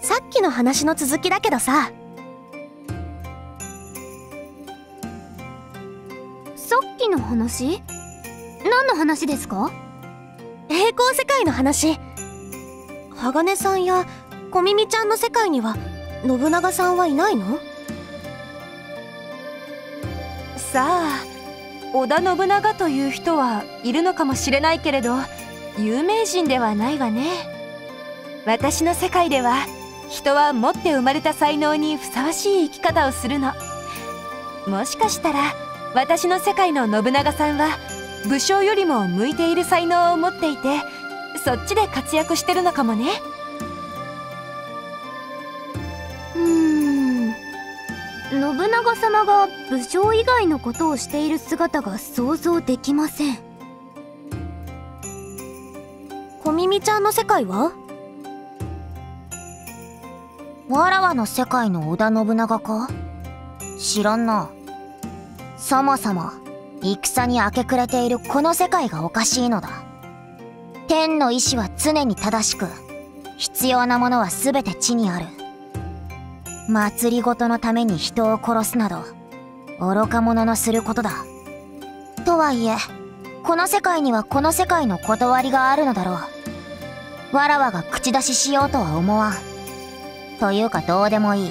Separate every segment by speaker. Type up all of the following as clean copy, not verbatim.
Speaker 1: さっきの話の続きだけどさ。
Speaker 2: さっきの話？何の話ですか？
Speaker 1: 平行世界の話。鋼さんや小耳ちゃんの世界には信長さんはいないの？
Speaker 3: さあ、織田信長という人はいるのかもしれないけれど、有名人ではないわね。私の世界では人は持って生まれた才能にふさわしい生き方をするの。もしかしたら私の世界の信長さんは武将よりも向いている才能を持っていて、そっちで活躍してるのかもね。
Speaker 2: 信長様が武将以外のことをしている姿が想像できません。
Speaker 1: 小耳ちゃんの世界は？
Speaker 4: わらわの世界の織田信長か？知らんな。そもそも戦に明け暮れているこの世界がおかしいのだ。天の意志は常に正しく、必要なものは全て地にある。祭りごとのために人を殺すなど愚か者のすることだ。とはいえこの世界にはこの世界の断りがあるのだろう。わらわが口出ししようとは思わん。というかどうでもいい。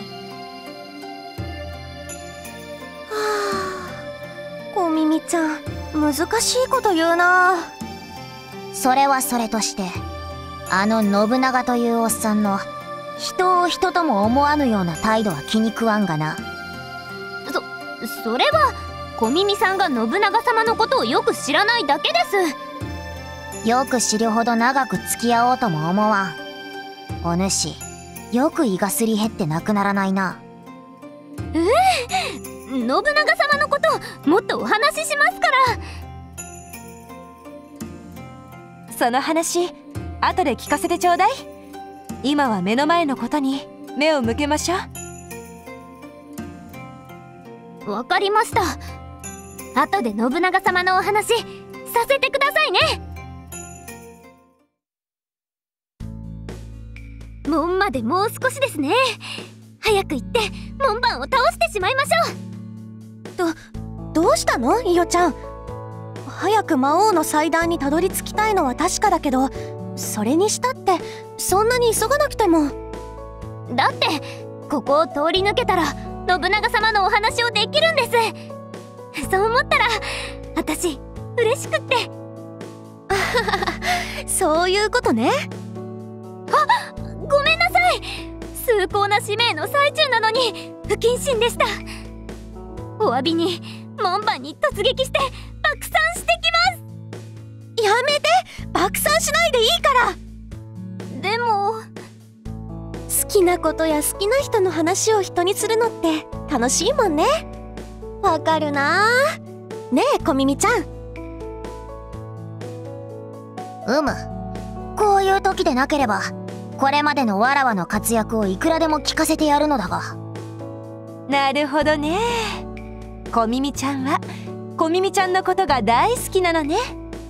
Speaker 1: 小耳ちゃん、難しいこと言うな。
Speaker 4: それはそれとして、あの信長というおっさんの人を人とも思わぬような態度は気に食わんがな。
Speaker 2: それは小耳さんが信長様のことをよく知らないだけです。
Speaker 4: よく知るほど長く付き合おうとも思わん。お主よく胃がすり減ってなくならないな。
Speaker 2: 信長様のこともっとお話ししますから。
Speaker 3: その話後で聞かせてちょうだい。今は目の前のことに目を向けましょう。
Speaker 2: わかりました。後で信長様のお話させてくださいね。門までもう少しですね。早く行って門番を倒してしまいましょ
Speaker 1: う。どうしたの、イヨちゃん。早く魔王の祭壇にたどり着きたいのは確かだけど、それにしたってそんなに急がなくても。
Speaker 2: だってここを通り抜けたら信長様のお話をできるんです。そう思ったら私嬉しくって。
Speaker 1: そういうことね。
Speaker 2: あ、ごめんなさい。崇高な使命の最中なのに不謹慎でした。お詫びに門番に突撃して爆散してきます。
Speaker 1: やめて、爆散しないでいいから。
Speaker 2: でも
Speaker 1: 好きなことや好きな人の話を人にするのって楽しいもんね。わかるな。ねえ小耳ちゃん。
Speaker 4: こういう時でなければこれまでのわらわの活躍をいくらでも聞かせてやるのだが。
Speaker 3: なるほどね。小耳ちゃんは小耳ちゃんのことが大好きなのね。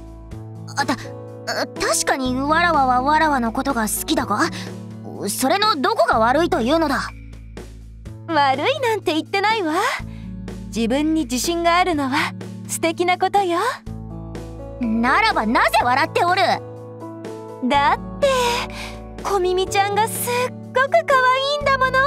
Speaker 4: 確かにわらわはわらわのことが好きだが、それのどこが悪いというのだ。
Speaker 3: 悪いなんて言ってないわ。自分に自信があるのは素敵なことよ。
Speaker 4: ならばなぜ笑っておる？
Speaker 3: だって小耳ちゃんがすっごく可愛いんだもの。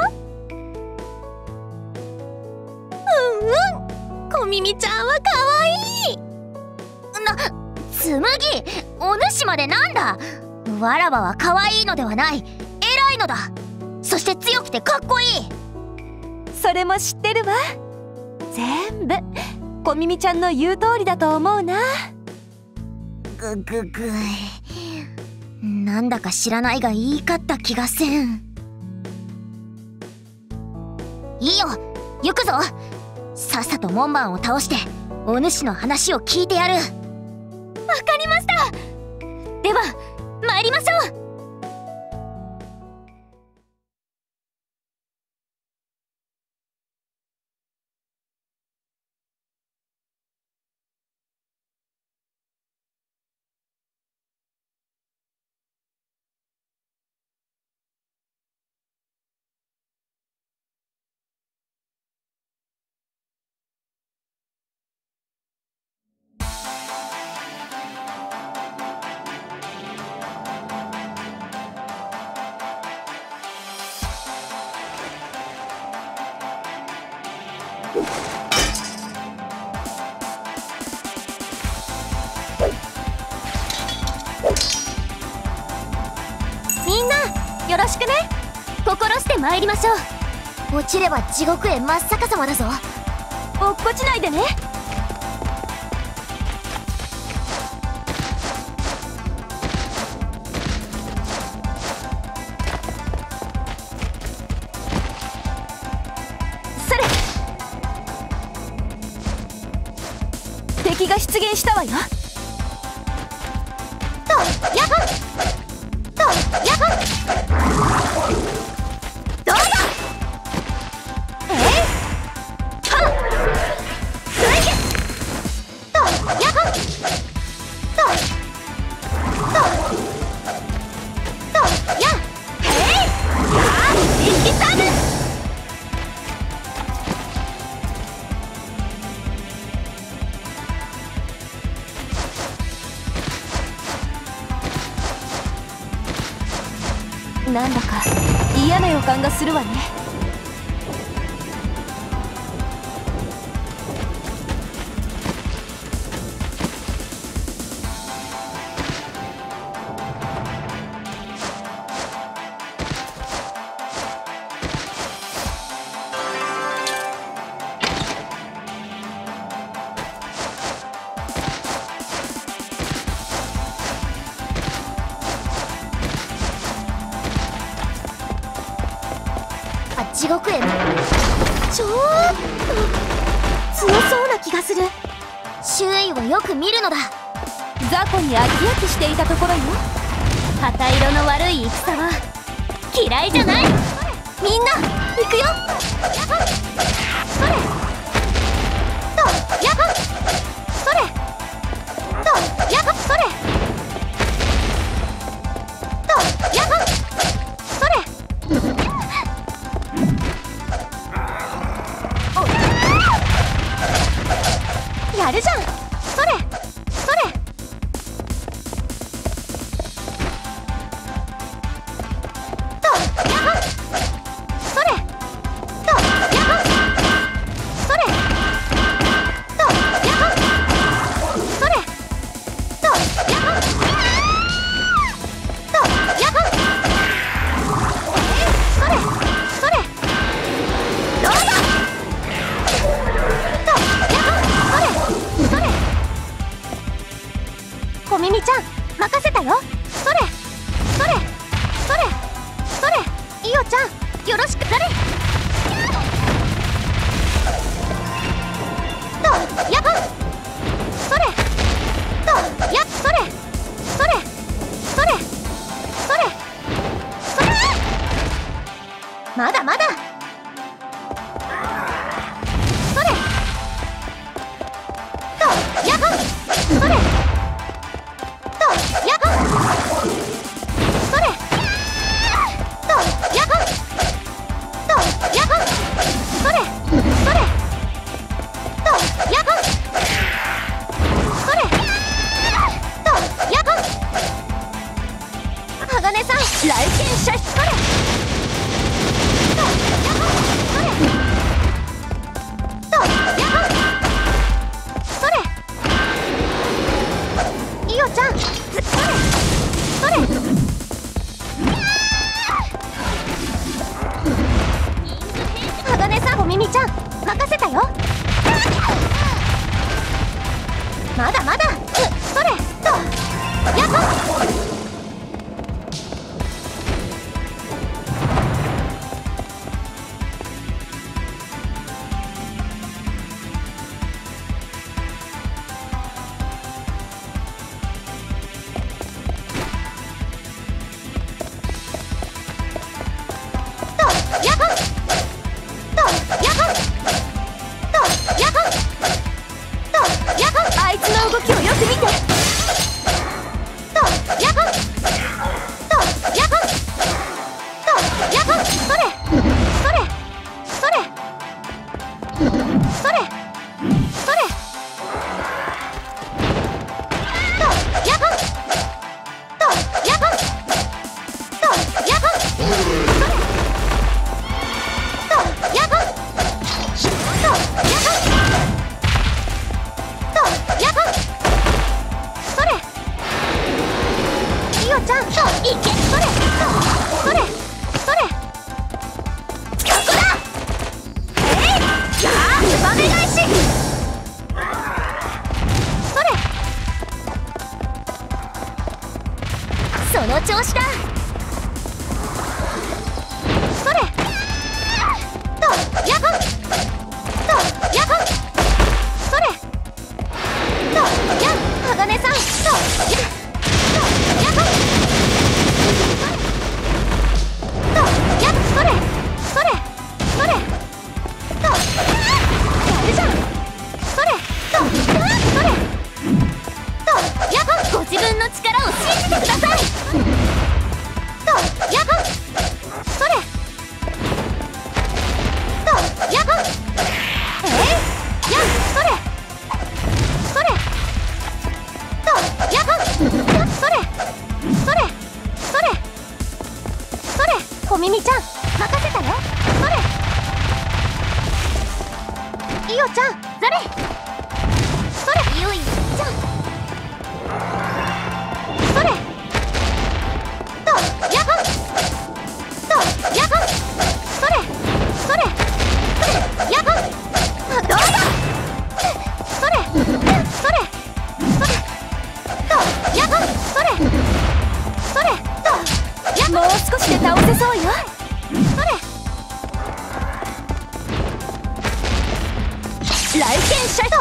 Speaker 1: 小耳ちゃんは可愛い。
Speaker 4: 紬、お主までなんだ。わらわは可愛いのではない、偉いのだ。そして強くてかっこいい。
Speaker 3: それも知ってるわ。全部小耳ちゃんの言う通りだと思うな。
Speaker 4: なんだか知らないが言い勝った気がせん。いいよ、行くぞ。さっさと門番を倒してお主の話を聞いてやる。
Speaker 2: わかりました。では参りましょう。
Speaker 1: ろしくね。
Speaker 2: 心して参りましょう。
Speaker 4: 落ちれば地獄へ真っ逆さまだぞ。
Speaker 3: 落っこちないでね。それ。敵が出現したわよ。
Speaker 1: とやっほとやっほどうぞ。はっそれいけとやっほとやへいあ一気サーブ。
Speaker 3: なんだか嫌な予感がするわね。
Speaker 4: 地獄へ。
Speaker 1: ちょっと強そうな気がする。
Speaker 4: 周囲をよく見るのだ。
Speaker 3: 雑魚に飽き飽きしていたところよ。
Speaker 2: 旗色の悪い戦は嫌いじゃない。
Speaker 1: みんな行くよ。やっほそれとやっほそれとやっほそれとやっほそれ。やるじゃん。それそれとやっほそれとやっほそれとやっほそれとやっほとやっほそれそれどうぞ。とやっほそれそれ小耳ちゃん任せたよ。それそれそれそれイオちゃんよろしく。それとやっほそれとやっそれそれそれそれそれまだまだ。それとやっほそれとやっほそれとやっほとやっほそれそれとやっほそれとやっほ鋼さん来県射出。それとやっほそれとやっほそれイオちゃんそれそれ鋼さん小耳ちゃん任せたよ。まだまだ。それとやっほやっほとやっほとやっほとやっほ
Speaker 3: あいつの動きをよく見て。
Speaker 1: と小耳ちゃん任せたよ。それイオちゃんそれそれイオイちゃんそれとヤホンとヤホンそれそれそれヤホンどうだそれそれそれとヤホンそれそれとヤホン
Speaker 3: もう少しで倒せそうよ。
Speaker 1: それ
Speaker 3: 来剣シャイト。
Speaker 1: と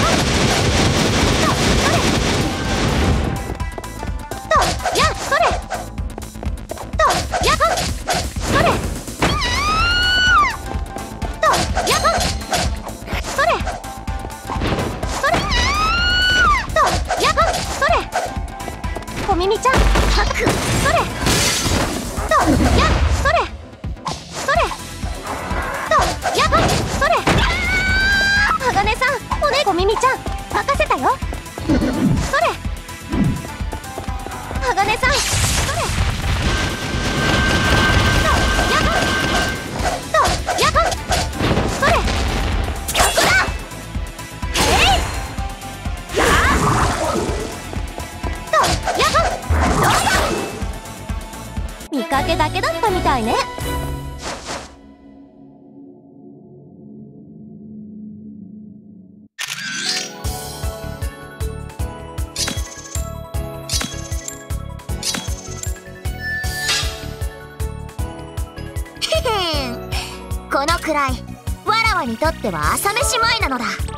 Speaker 1: やそれとやほんそれとやほんそれそれとやほんそれ小耳ちゃんハックそれとやそれそれとやほんそれ鋼さんおね小耳ちゃん任せたよ。それ鋼さんそれとヤホンとヤホンそれここだへいやとヤホンどうだ見かけだけだったみたいね。このくらいわらわにとっては朝飯前なのだ。